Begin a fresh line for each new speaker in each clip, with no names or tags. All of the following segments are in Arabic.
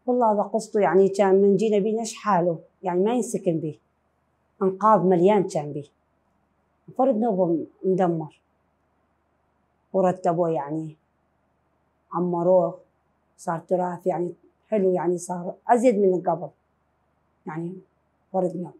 والله هذا قصته يعني كان من جينا بيه نشحاله يعني ما ينسكن به، أنقاض مليان كان به، فرد نوبه مدمر، ورتبوه يعني عمروه صار تراث يعني حلو، يعني صار أزيد من قبل يعني فرد نوب.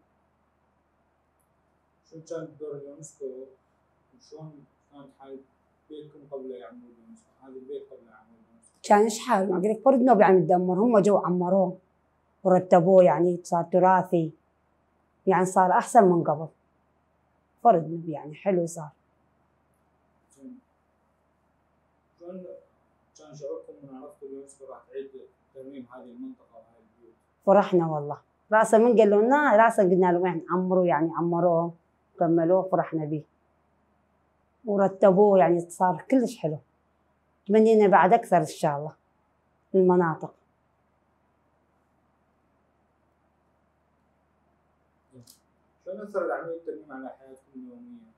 شو كان دور اليونسكو وشلون كانت حالة بيتكم قبل يعملوا اليونسكو؟ هذا البيت قبل يعملوا اليونسكو
كان شحال ما قلت فرد نوب يعني مدمر، هم جو عمروه ورتبوه يعني صار تراثي، يعني صار أحسن من قبل، فرد نوب يعني حلو صار.
زين شلون كان شعوركم من عرفتوا اليونسكو راح تعيد ترميم هذه المنطقة وهذه البيوت؟
فرحنا والله، راسا من قالوا لنا راسا قلنا لهم احنا عمروا يعني عمروه كملوه، فرحنا به ورتبوه يعني صار كلش حلو، تمنينا بعد اكثر ان شاء الله المناطق.
شلون أثرت عملية الترميم على حياتكم اليومية؟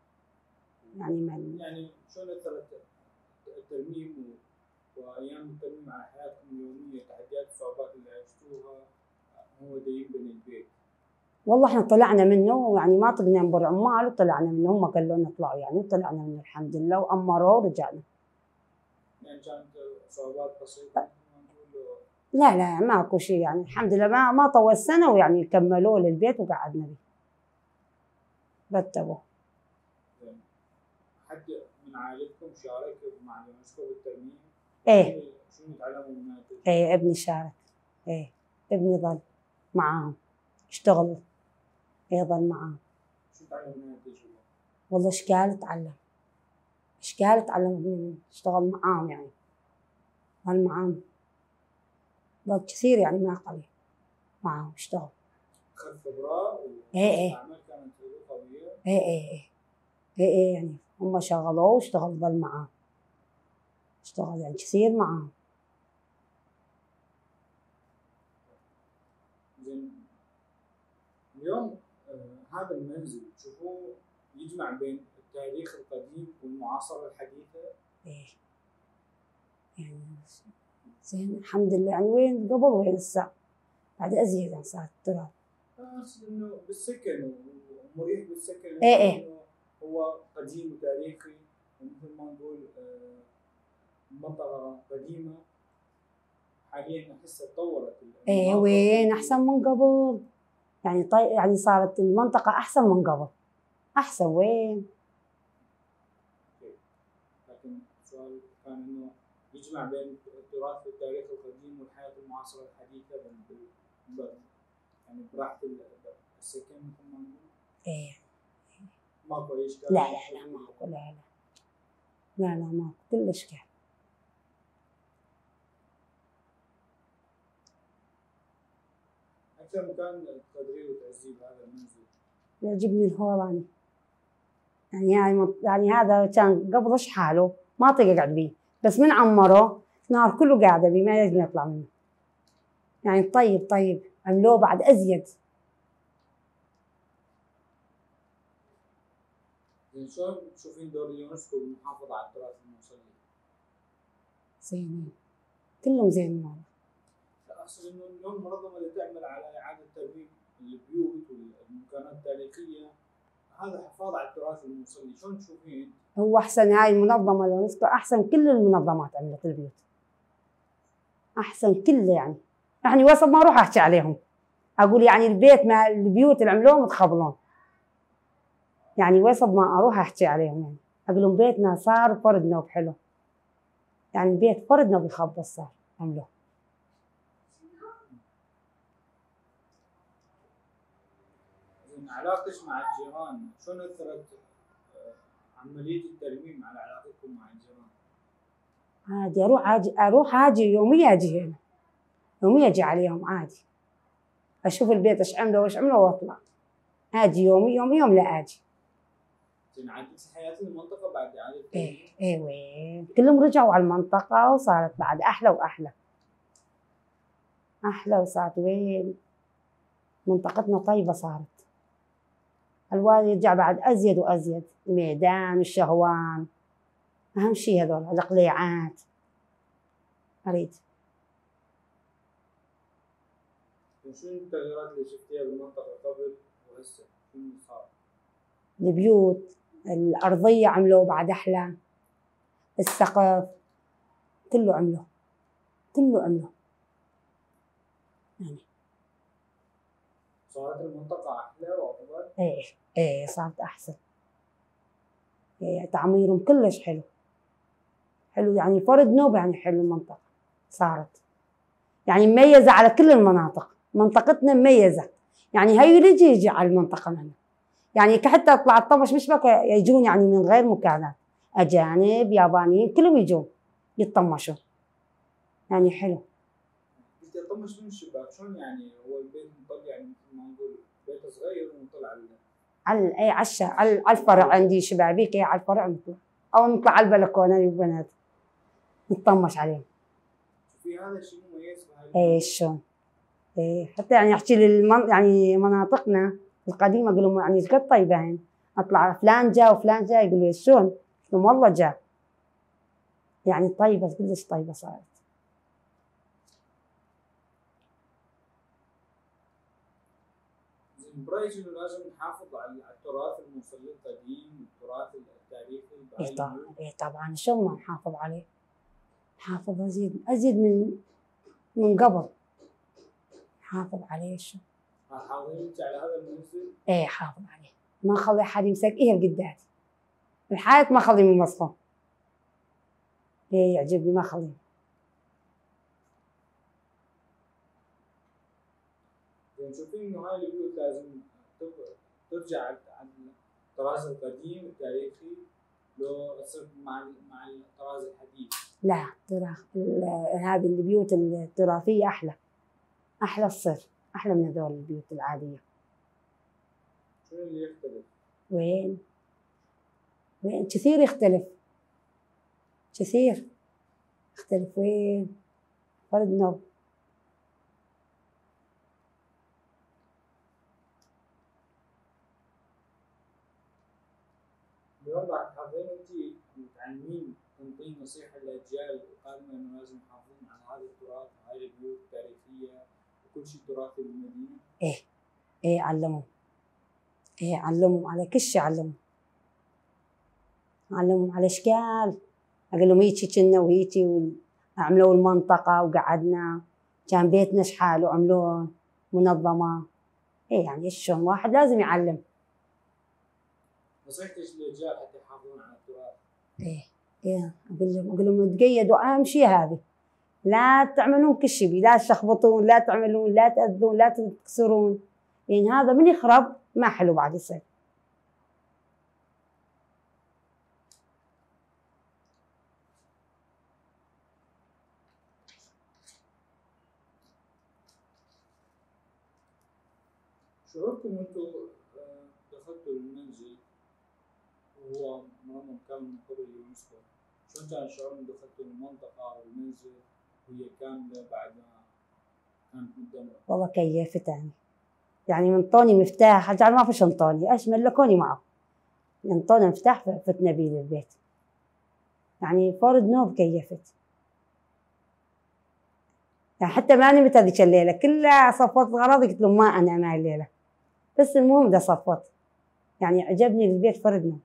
يعني شلون أثرت الترميم وأيام الترميم على حياتكم اليومية، التحديات والصعوبات اللي عشتوها هو دايم بين البيت؟
والله احنا طلعنا منه يعني ما طقنا نبر عمال، وطلعنا منه هم قالوا لنا اطلعوا يعني، وطلعنا منه الحمد لله وامروه ورجعنا.
يعني كانت صعوبات بسيطة؟
لا لا ماكو شيء يعني الحمد لله، ما طول سنه ويعني كملوه للبيت وقعدنا به رتبوه.
حد من عائلتكم شارك مع اليونسكو بالترميم؟
ايه
شنو تعلموا من هذا؟
ايه ابني شارك، ايه ابني ظل معاهم اشتغل، ايه ظل معاهم.
شو تعلموا من هذه التجربة؟
والله اشكال تعلم ابني، اشتغل معاهم يعني ظل معاهم، ظل كثير يعني ما قليل معاهم اشتغل.
أخذ خبرة
ايه
والعمل كانت قوية؟
ايه يعني هم شغلوه واشتغل ظل معاهم، اشتغل يعني كثير معاهم.
زين اليوم هذا المنزل تشوفوه يجمع بين التاريخ القديم والمعاصرة الحديثة؟
ايه يعني زين الحمد لله، يعني وين قبل وين الساعة بعد ازيد يعني صار التراب.
بس انه بالسكن ومريح بالسكن،
ايه
هو قديم وتاريخي، ومثل ما نقول منطقة قديمة حاليا احسها تطورت.
ايه وين احسن من قبل يعني يعني صارت المنطقة احسن من قبل، احسن وين.
لكن السؤال كان انه يجمع بين التراث والتاريخ القديم والحياة المعاصرة الحديثة يعني براحة السكن مثل ما نقول.
ايه
ماكو اي اشكال؟
لا ماكو، لا ماكو كل اشكال.
أكثر مكان تقدريه وتعزيه بهذا المنزل؟
يعجبني الهولاني يعني هذا كان قبل حاله ما طيق اقعد بيه، بس من عمره نار كله قاعده بيه ما يجي يطلع منه، يعني طيب عملوه بعد ازيد.
شلون تشوفين دور اليونسكو بالمحافظة على التراث الموصلي؟
زينين كلهم زينين والله.
اقصد انه اليوم المنظمة اللي تعمل على اعادة ترميم البيوت والمكانات التاريخية، هذا حفاظ على التراث الموصلي، شلون تشوفين؟
هو احسن، هاي المنظمه اليونسكو احسن كل المنظمات عملت البيوت، احسن كله يعني وسط ما اروح احكي عليهم اقول يعني البيت ما البيوت اللي عملوهم متخبلون، يعني وسط ما اروح احكي عليهم يعني اقول لهم بيتنا صار فرد نوب حلو، يعني البيت فرد نوب يخبص صار عملوه.
علاقتك مع الجيران شلون اثرت عملية الترميم على علاقتكم مع الجيران؟
عادي اروح اجي يوميا اجي هنا، يوميا اجي عليهم عادي، اشوف البيت ايش عملوا واطلع، اجي يوم لا اجي.
زين عكس حياة المنطقة بعد إعادة الترميم؟
ايه وين كلهم رجعوا على المنطقة وصارت بعد احلى واحلى، وصارت وين منطقتنا طيبة صارت، الوالد يرجع بعد ازيد وازيد، الميدان والشهوان اهم شيء، هذول القليعات اريد.
شنو التغييرات اللي شفتيها بالمنطقة قبل وهسه؟ شنو اللي صار؟
البيوت، الأرضية عملوه بعد أحلى، السقف كله عملوه، كله عملوه يعني.
صارت المنطقة أحلى وأفضل؟
إيه صارت أحسن. إيه تعميرهم كلش حلو، حلو يعني فرد نوب، يعني حلو المنطقة صارت، يعني مميزة على كل المناطق، منطقتنا مميزة، يعني هاي يجي على المنطقة هنا، يعني حتى اطلع الطمش مش بك يجون يعني من غير مكانات، أجانب يابانيين كلهم يجون يتطمشون، يعني حلو.
أنت يطمش من الشباك شلون يعني؟ هو البيت مطل يعني مثل ما نقول بيت صغير ومطل
على اي على الفرع عندي شبابيك، اي على الفرع نطلع او نطلع على البلكونه البنات نطمش عليهم.
في هذا الشيء مميز بهاي
اي شلون؟ اي حتى يعني احكي يعني مناطقنا القديمه اقول لهم يعني ايش قد طيبه هين، اطلع فلان جاء وفلان جاء يقولوا لي شلون؟ قلت لهم والله جاء، يعني طيبه كلش طيبه صارت.
برأيك إنه لازم نحافظ على التراث الموصلي القديم، التراث التاريخي
اي طبعا، اي طبعا، شلون ما نحافظ عليه؟ نحافظ ازيد من قبل، نحافظ عليه. شو
حافظين انت على هذا المنزل؟
ايه حافظ عليه، ما خلي حد يمسك ايه قداتي، الحياة ما خلي من مسخه، ايه يعجبني ما خلي.
نشوفين انه هاي البيوت لازم ترجع على الطراز القديم التاريخي لو تصير مع الطراز الحديث.
لا هذه البيوت التراثية أحلى تصير، أحلى من هذول البيوت العادية.
شنو اللي يختلف؟
وين كثير يختلف، كثير يختلف. وين فرد نوب.
اليوم راح تحضرين انت متعلمين تنطين نصيحه للاجيال القادمه انه لازم يحافظون على هذا التراث وهاي البيوت التاريخيه وكل شيء تراثي بالمدينه؟
ايه علمهم، ايه علمهم على كل شيء، علمهم على اشكال، اقول لهم هيجي كنا وهيجي عملوا المنطقة وقعدنا، كان بيتنا شحال وعملوه منظمة. ايه يعني شلون واحد لازم يعلم.
نصيحتك للاجيال حتى يحافظون على التراث؟
ايه اقول لهم تقيدوا اهم شيء هذه، لا تعملون كل شيء، لا تشخبطون، لا تعملون، لا تأذون، لا تكسرون، لان هذا من يخرب ما حلو بعد يصير.
شعوركم انتم دخلتوا المنزل وهو مرمم كامل من قبل اليونسكو، شلون كان الشعور من دخلتوا المنطقة والمنزل وهي كاملة بعد ما كانت مدمرة؟
والله كيفت يعني من طوني مفتاح حتى ما فيش انطوني ايش ملكوني معه، انطوني مفتاح فتنا بيه للبيت، يعني فرد نوب كيفت. يعني حتى ما نمت هذيك الليله كلها صفت غراضي، قلت لهم ما انام هاي الليله، بس المهم ده صفت، يعني عجبني البيت فرد نوب.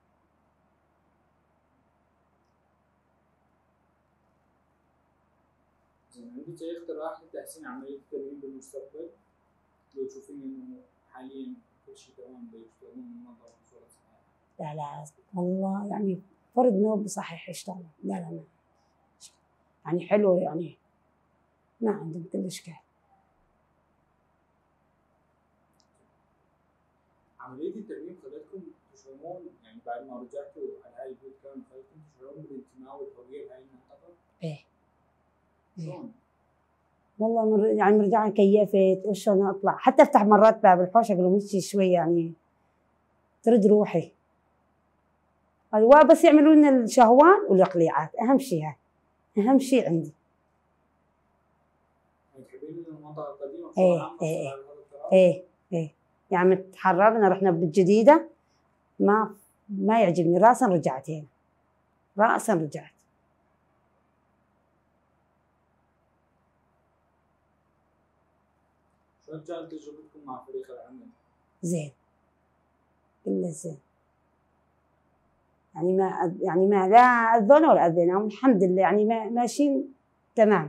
عندك اي اقتراح لتحسين عملية الترميم بالمستقبل؟ لو تشوفين انه حاليا كل شيء تمام بيشتغلون المنظمة بصورة صحيحة؟
لا والله يعني فرد نوب صحيح يشتغل، لا يعني حلو، يعني ما عندهم كل اشكال.
عملية الترميم خلتكم تشعرون يعني بعد ما رجعتوا على هاي البيوت كامل خلتكم تشعرون بالانتماء والهوية لهاي المنطقة؟
ايه
شلون؟
والله يعني رجعنا كيفت وشلون اطلع، حتى افتح مرات باب الحوش اقول لهم هيك شوي يعني ترد روحي. ايوه بس يعملوا لنا الشهوان والاقليعات، اهم شيء هاي، اهم شيء عندي.
تحبين المنطقة القديمة بصورة
ايه
عامة
ايه
على هذا التراث؟
ايه يعني تحررنا رحنا بالجديدة، ما يعجبني، راسا رجعت هنا، راسا رجعت.
شلون شلون كانت تجربتكم مع فريق العمل؟
زين، كله زين. يعني ما لا أذونا ولا أذيناهم، الحمد لله، يعني ماشيين تمام،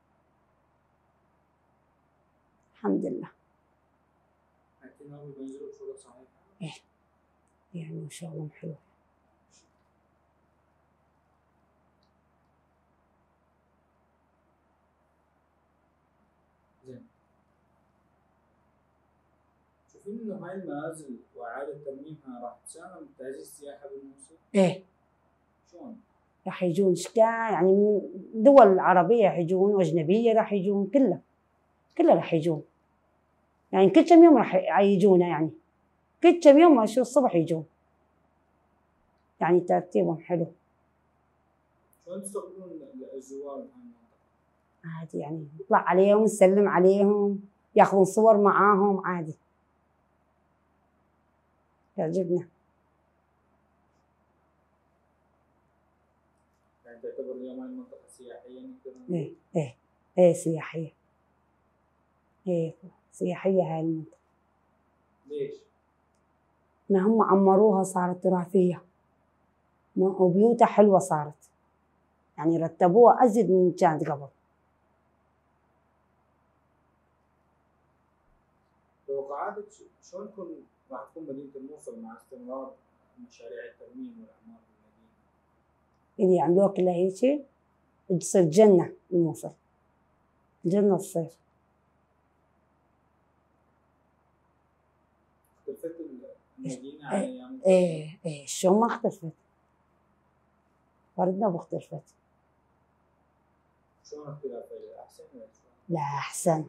الحمد لله.
اعتناء بالمنزل بصورة صحيحة؟
إيه، يعني شغلهم حلو.
زين. شوفين انه هاي المنازل واعادة ترميمها راح تساهم بتعزيز السياحة بالموصل؟
إيه،
شلون؟
راح يجون اشكال، يعني من دول عربية راح يجون وأجنبية راح يجون، كله راح يجون، يعني كل كم يوم راح يجونا، يعني كل كم يوم شو الصبح يجون، يعني ترتيبهم حلو.
شلون تستقبلون الزوار بهاي المنطقة؟
عادي، يعني نطلع عليهم نسلم عليهم، ياخذون صور معاهم، عادي، يعجبنا.
يعني تعتبر اليوم هاي المنطقة سياحية نقدر نقول؟
إيه إيه إيه، سياحية، إيه سياحية هاي المنطقة.
ليش؟
ما هم عمروها صارت تراثية، وبيوتها حلوة صارت، يعني رتبوها أزيد من كانت قبل.
توقعاتك شلون راح تكون مدينة الموصل مع استمرار مشاريع الترميم والإعمار بالمدينة؟
اللي يعملوها كلها هيك تصير جنة الموصل، جنة تصير.
اختلفت المدينة عن
إيه
أيام
إيه إيه، شو ما اختلفت، بردنا باختلفت.
شلون اختلافها؟ أحسن ولا شلون؟
لا أحسن،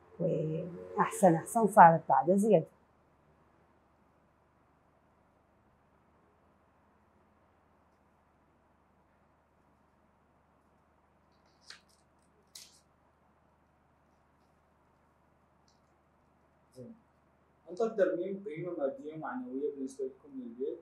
أحسن صارت بعد زيادة.
زين. أنت الترميم قيمة مادية ومعنوية بالنسبة لكم للبيت؟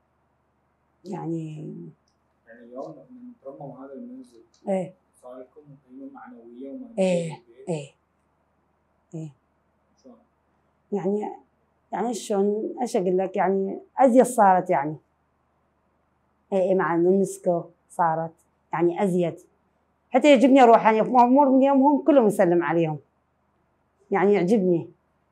يعني
اليوم من ترمم هذا المنزل
إيه
صار لكم قيمة معنوية ومادية
إيه
للبيت؟
إيه إيه،
شلون؟
يعني شلون ايش اقول لك، يعني ازيد صارت، يعني إيه مع اليونسكو صارت يعني ازيد، حتى يعجبني اروح، يعني امور من يومهم كلهم يسلم عليهم، يعني يعجبني.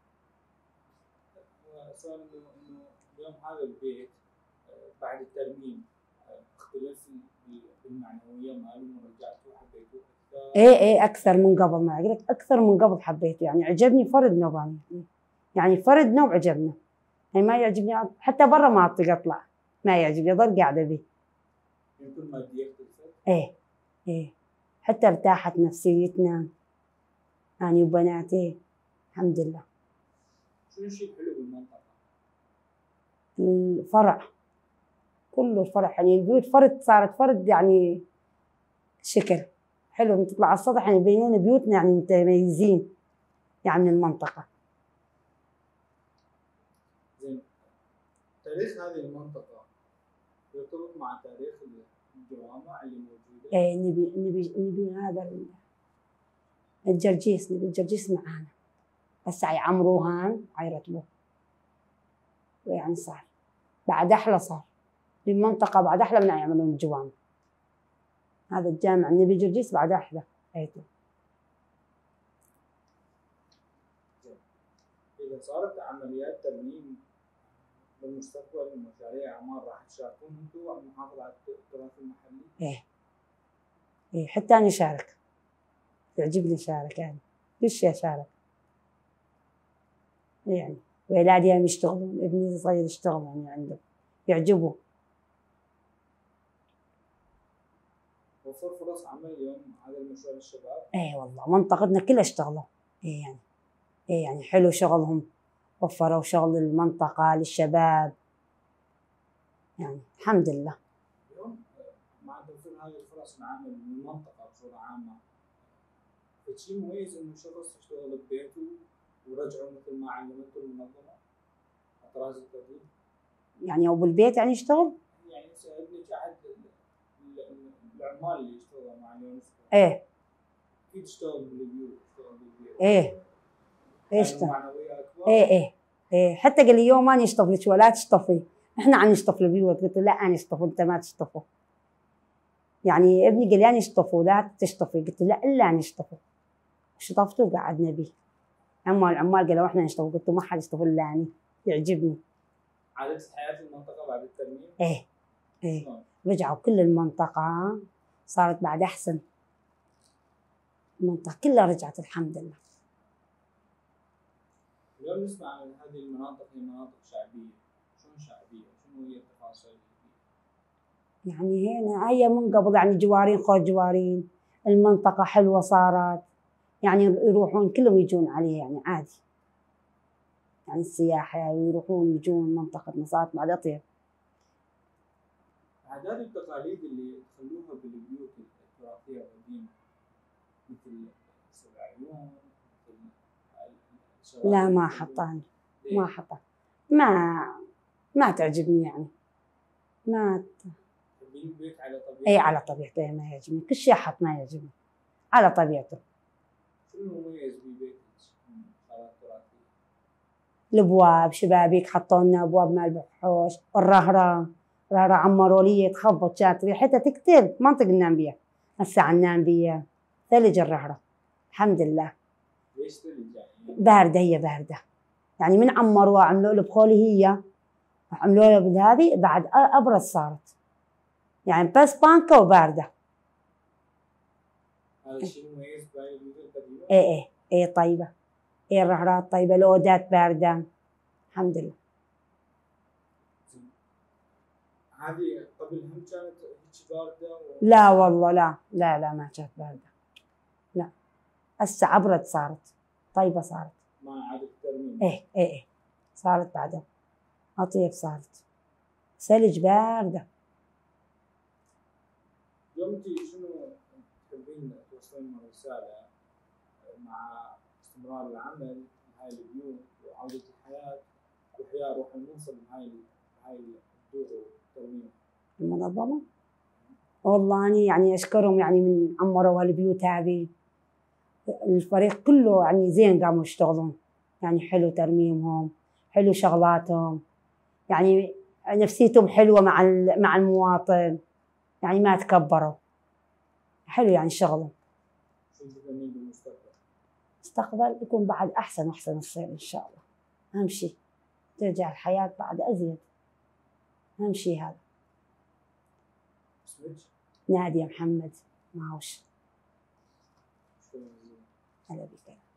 سؤال إنه اليوم هذا البيت بعد الترميم اختلف بالمعنوية ماله ورجعتوه حبيتوه أكثر؟
ايه اكثر من قبل، ما اقول لك اكثر من قبل حبيته، يعني عجبني فرد نوباني، يعني فرد نوب عجبنا، يعني ما يعجبني حتى برا ما اطيق اطلع، ما يعجبني اضل قاعده به.
يمكن مادية اختلفت؟
ايه حتى ارتاحت نفسيتنا، يعني وبناتي الحمد لله.
شنو الشيء الحلو بالمنطقة؟
الفرع كله، الفرع، يعني البيوت فرد، صارت فرد، يعني شكل حلو، تطلع على السطح يعني يبينون بيوتنا يعني متميزين يعني من المنطقة.
زين. تاريخ هذه المنطقة يرتبط مع تاريخ الجوامع اللي موجودة؟
ايه، نبي هذا الجرجيس، نبي الجرجيس معانا، هسه يعمروها يرتبوه، يعني صار بعد احلى، صار المنطقة بعد احلى من يعملون الجوامع، هذا الجامع نبي جرجيس بعد احلى. ايته.
إذا صارت عمليات ترميم بالمستقبل ومشاريع إعمار راح تشاركون أنتم المحافظة على التراث المحلي؟
ايه حتى انا شارك، يعجبني شارك، يعني كل شيء شارك، يعني وأولادي هم يشتغلون، ابني الصغير يشتغل يعني عنده، يعجبه.
وفر فرص عمل اليوم هذا المشروع للشباب؟
ايه والله منطقتنا كلها اشتغلوا، ايه يعني حلو شغلهم، وفروا شغل المنطقة للشباب، يعني الحمد لله.
اليوم مع توفير هذه الفرص العمل للمنطقة بصورة عامة، فشيء مميز إنه شخص يشتغل ببيته ورجعه مثل ما علمته المنظمة طراز التدريب؟
يعني أو بالبيت يعني يشتغل؟
يعني ابنك أحد العمال اللي يشتغلوا مع اليونسكو.
ايه
أكيد يشتغل بالبيوت، يشتغل بالبيت.
ايه ايش
يعني معنوية أكبر.
ايه حتى قال لي يوم ما نشطف لك ولا تشطفي، احنا عم نشطف البيوت. قلت له لا انا اشطف انت ما تشطفوا. يعني ابني قال لي انا اشطفوا لا تشطفي، قلت له لا الا نشطفوا. شطفته وقعدنا به. العمال قالوا احنا نشطفوا، قلت له ما حد يشطف الا انا، يعجبني.
عادت حياة المنطقة بعد الترميم؟
ايه رجعوا كل المنطقة صارت بعد احسن. المنطقة كلها رجعت الحمد لله.
اليوم نسمع عن هذه المناطق هي مناطق شعبية، شنو شعبية؟ شنو هي التفاصيل؟
يعني هي من قبل يعني جوارين خوت جوارين، المنطقة حلوة صارت، يعني يروحون كلهم يجون عليه يعني عادي. يعني السياحة ويروحون يجون منطقتنا صارت بعد أطيب.
العادات والتقاليد اللي تخلوها بالبيوت التراثية القديمة مثل سبع عيون، مثل
لا ما حطان، ما حطان، ما تعجبني يعني. ما
تحبين البيت على طبيعته؟
اي على طبيعته ما يعجبني، كل شيء حط ما يعجبني، على طبيعته.
شنو المميز ببيتك صارت تراثية؟
الابواب شبابيك حطوا لنا ابواب مال بحوش، الرهره عمروا لي تخبط كانت ريحتها تكتب ما نطق ننام بيها. هسه عم ننام بيها ثلج الرهره الحمد لله.
ليش ثلج يعني؟
بارده، هي بارده يعني من عمروها عملوا له بخولي هي عملوا لها بهذه بعد ابرد صارت يعني بس بانكه وبارده.
هذا الشيء مميز بهاي البيوت القديمة؟
ايه طيبه، ايه الرهرات طيبه، الاودات بارده الحمد لله.
هذه قبل هم كانت هيك باردة
لا والله لا ما كانت بارده، لا هسه عبرت صارت طيبه صارت
مع إعادة الترميم.
ايه صارت بعدها اطيب صارت ثلج بارده.
اليوم انت شنو تحبين توصلين رسالة مع استمرار العمل بهاي البيوت وعودة الحياة وإحياء روح المنصب بهاي الدور والترميم؟
المنظمه والله أنا يعني اشكرهم يعني من عمروا هالبيوت هذه، الفريق كله يعني زين قاموا يشتغلون، يعني حلو ترميمهم، حلو شغلاتهم، يعني نفسيتهم حلوه مع المواطن، يعني ما تكبروا، حلو يعني شغلهم.
شو تتمنين بالمستقبل؟
المستقبل يكون بعد احسن واحسن يصير ان شاء الله. اهم شيء ترجع الحياه بعد ازيد، اهم شيء هذا.
اسمك؟
نادية محمد معوش.
شكرا جزيلا.
هلا بك.